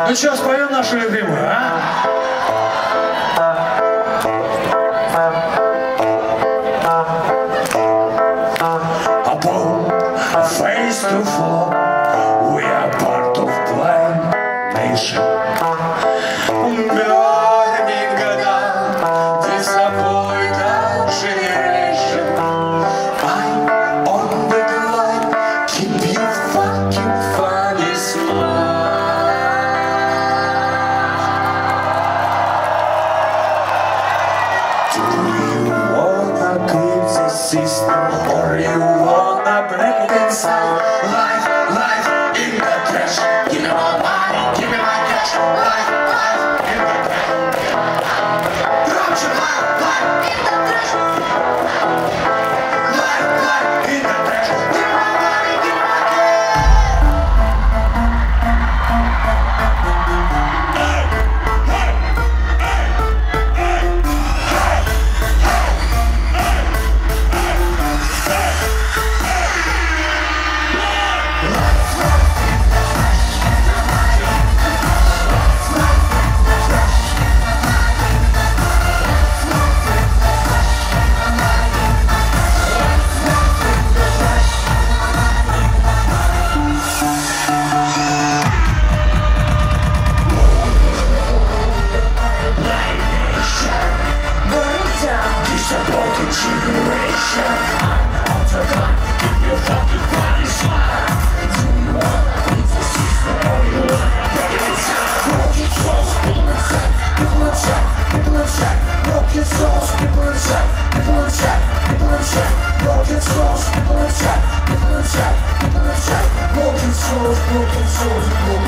Ну что, споем нашу любимую, а? Face to fall, we are part of blind nation. Burning down, disappointed generation. I'm on the line, keep you fucking funny smile. Do you wanna keep the system, or you wanna break it inside? Life in the trash. Give me my money, give me my cash. Life in the trash. Drop your life in the trash. Life in the trash. Give me my money, give me my generation. I'm on the gun, give you fucking funny smile. Do you wanna beat the system, or you wanna break it inside? Broken souls, people inside, people in check, people in check. Broken souls, people in check, people in check, people in check. Broken souls, people in check, people in check, people in check. Broken souls, broken souls, broken souls.